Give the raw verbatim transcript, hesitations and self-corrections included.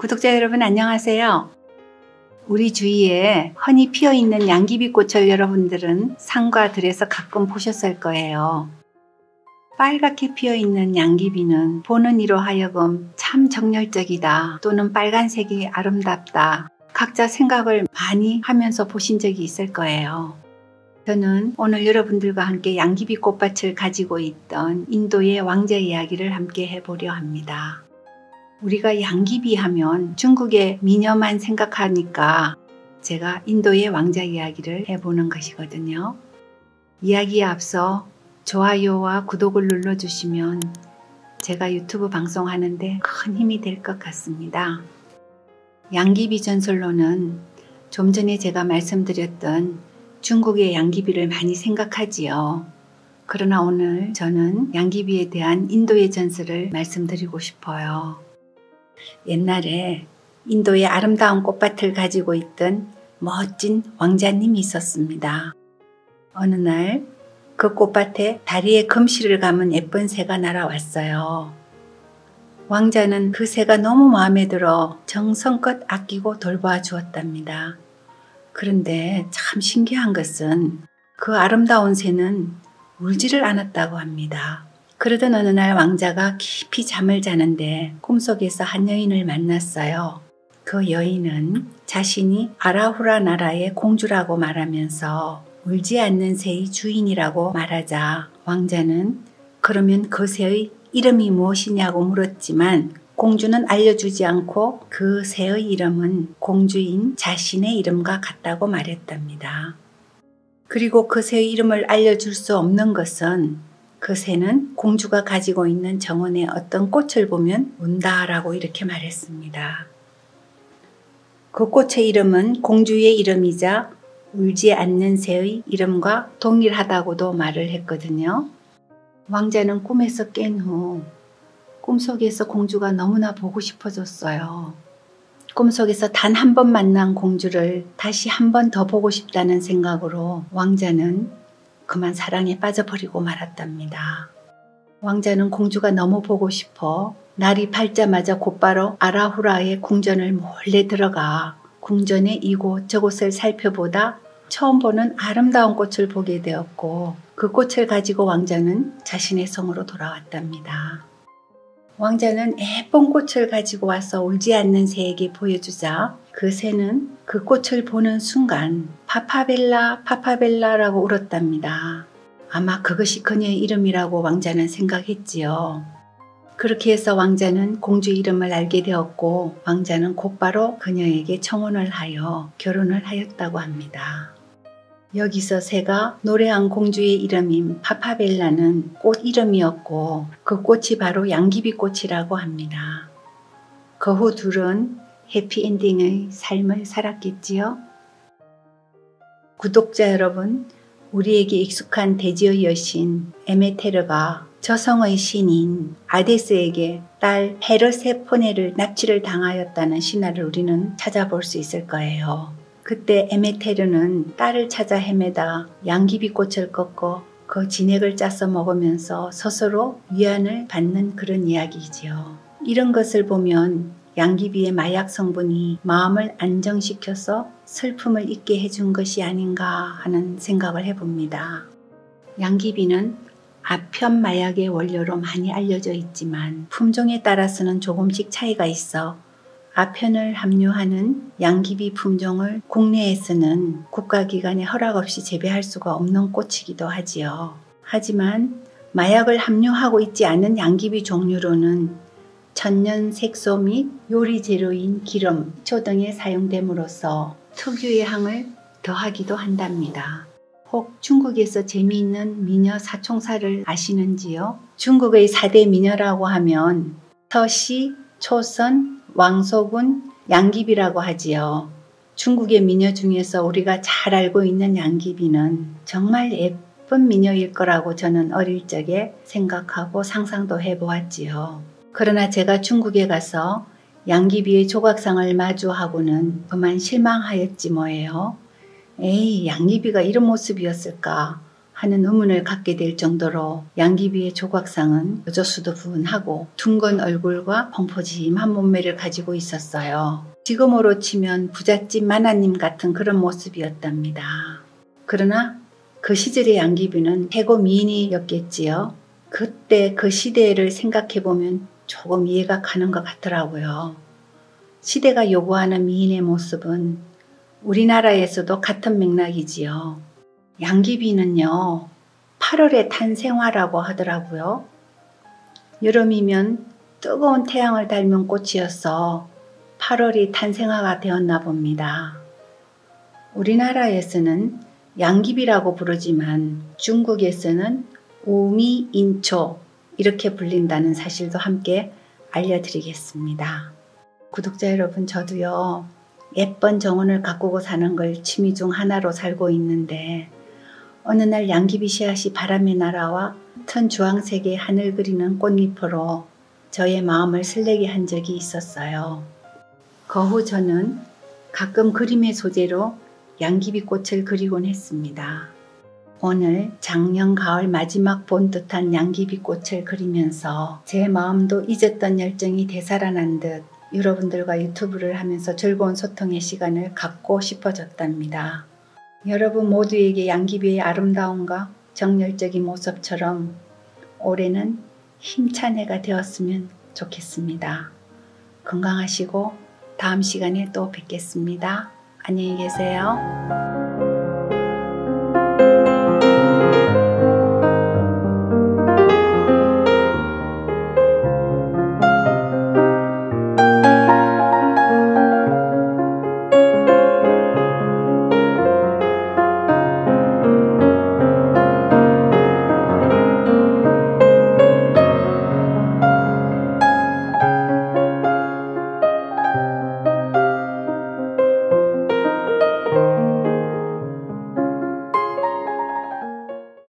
구독자 여러분 안녕하세요. 우리 주위에 흔히 피어있는 양귀비꽃을 여러분들은 산과 들에서 가끔 보셨을 거예요. 빨갛게 피어있는 양귀비는 보는 이로 하여금 참 정열적이다 또는 빨간색이 아름답다, 각자 생각을 많이 하면서 보신 적이 있을 거예요. 저는 오늘 여러분들과 함께 양귀비 꽃밭을 가지고 있던 인도의 왕자 이야기를 함께 해보려 합니다. 우리가 양귀비 하면 중국의 미녀만 생각하니까 제가 인도의 왕자 이야기를 해보는 것이거든요. 이야기에 앞서 좋아요와 구독을 눌러주시면 제가 유튜브 방송하는데 큰 힘이 될 것 같습니다. 양귀비 전설로는 좀 전에 제가 말씀드렸던 중국의 양귀비를 많이 생각하지요. 그러나 오늘 저는 양귀비에 대한 인도의 전설을 말씀드리고 싶어요. 옛날에 인도의 아름다운 꽃밭을 가지고 있던 멋진 왕자님이 있었습니다. 어느 날 그 꽃밭에 다리에 금실을 감은 예쁜 새가 날아왔어요. 왕자는 그 새가 너무 마음에 들어 정성껏 아끼고 돌봐 주었답니다. 그런데 참 신기한 것은 그 아름다운 새는 울지를 않았다고 합니다. 그러던 어느 날 왕자가 깊이 잠을 자는데 꿈속에서 한 여인을 만났어요. 그 여인은 자신이 아라후라 나라의 공주라고 말하면서 울지 않는 새의 주인이라고 말하자 왕자는 그러면 그 새의 이름이 무엇이냐고 물었지만 공주는 알려주지 않고 그 새의 이름은 공주인 자신의 이름과 같다고 말했답니다. 그리고 그 새의 이름을 알려줄 수 없는 것은 그 새는 공주가 가지고 있는 정원의 어떤 꽃을 보면 운다라고 이렇게 말했습니다. 그 꽃의 이름은 공주의 이름이자 울지 않는 새의 이름과 동일하다고도 말을 했거든요. 왕자는 꿈에서 깬 후 꿈속에서 공주가 너무나 보고 싶어졌어요. 꿈속에서 단 한 번 만난 공주를 다시 한 번 더 보고 싶다는 생각으로 왕자는 그만 사랑에 빠져버리고 말았답니다. 왕자는 공주가 너무 보고 싶어 날이 밝자마자 곧바로 아라후라의 궁전을 몰래 들어가 궁전의 이곳 저곳을 살펴보다 처음 보는 아름다운 꽃을 보게 되었고 그 꽃을 가지고 왕자는 자신의 성으로 돌아왔답니다. 왕자는 예쁜 꽃을 가지고 와서 울지 않는 새에게 보여주자 그 새는 그 꽃을 보는 순간 파파벨라 파파벨라라고 울었답니다. 아마 그것이 그녀의 이름이라고 왕자는 생각했지요. 그렇게 해서 왕자는 공주 이름을 알게 되었고 왕자는 곧바로 그녀에게 청혼을 하여 결혼을 하였다고 합니다. 여기서 새가 노래한 공주의 이름인 파파벨라는 꽃 이름이었고 그 꽃이 바로 양귀비 꽃이라고 합니다. 그 후 둘은 해피엔딩의 삶을 살았겠지요. 구독자 여러분, 우리에게 익숙한 대지의 여신 에메테르가 저성의 신인 아데스에게 딸 페르세포네를 납치를 당하였다는 신화를 우리는 찾아볼 수 있을 거예요. 그때 에메테르는 딸을 찾아 헤매다 양귀비 꽃을 꺾고 그 진액을 짜서 먹으면서 스스로 위안을 받는 그런 이야기지요. 이런 것을 보면 양귀비의 마약 성분이 마음을 안정시켜서 슬픔을 잊게 해준 것이 아닌가 하는 생각을 해봅니다. 양귀비는 아편 마약의 원료로 많이 알려져 있지만 품종에 따라서는 조금씩 차이가 있어 아편을 함유하는 양귀비 품종을 국내에서는 국가기관의 허락 없이 재배할 수가 없는 꽃이기도 하지요. 하지만 마약을 함유하고 있지 않은 양귀비 종류로는 천연 색소 및 요리 재료인 기름, 식초 등에 사용됨으로써 특유의 향을 더하기도 한답니다. 혹 중국에서 재미있는 미녀 사총사를 아시는지요? 중국의 사대 미녀라고 하면 서씨, 초선, 왕소군, 양귀비라고 하지요. 중국의 미녀 중에서 우리가 잘 알고 있는 양귀비는 정말 예쁜 미녀일 거라고 저는 어릴 적에 생각하고 상상도 해보았지요. 그러나 제가 중국에 가서 양귀비의 조각상을 마주하고는 그만 실망하였지 뭐예요. 에이, 양귀비가 이런 모습이었을까 하는 의문을 갖게 될 정도로 양귀비의 조각상은 여조수도 부은하고 둥근 얼굴과 펑퍼짐한 몸매를 가지고 있었어요. 지금으로 치면 부잣집 만화님 같은 그런 모습이었답니다. 그러나 그 시절의 양귀비는 태고 미인이었겠지요. 그때 그 시대를 생각해보면 조금 이해가 가는 것 같더라고요. 시대가 요구하는 미인의 모습은 우리나라에서도 같은 맥락이지요. 양귀비는요, 팔월의 탄생화라고 하더라고요. 여름이면 뜨거운 태양을 닮은 꽃이어서 팔월이 탄생화가 되었나 봅니다. 우리나라에서는 양귀비라고 부르지만 중국에서는 우미인초 이렇게 불린다는 사실도 함께 알려드리겠습니다. 구독자 여러분, 저도요 예쁜 정원을 가꾸고 사는 걸 취미 중 하나로 살고 있는데 어느 날 양귀비 씨앗이 바람에 날아와 튼 주황색의 하늘 그리는 꽃잎으로 저의 마음을 설레게 한 적이 있었어요. 그 후 저는 가끔 그림의 소재로 양귀비 꽃을 그리곤 했습니다. 오늘 작년 가을 마지막 본 듯한 양귀비 꽃을 그리면서 제 마음도 잊었던 열정이 되살아난 듯 여러분들과 유튜브를 하면서 즐거운 소통의 시간을 갖고 싶어졌답니다. 여러분 모두에게 양귀비의 아름다움과 정열적인 모습처럼 올해는 힘찬 해가 되었으면 좋겠습니다. 건강하시고 다음 시간에 또 뵙겠습니다. 안녕히 계세요.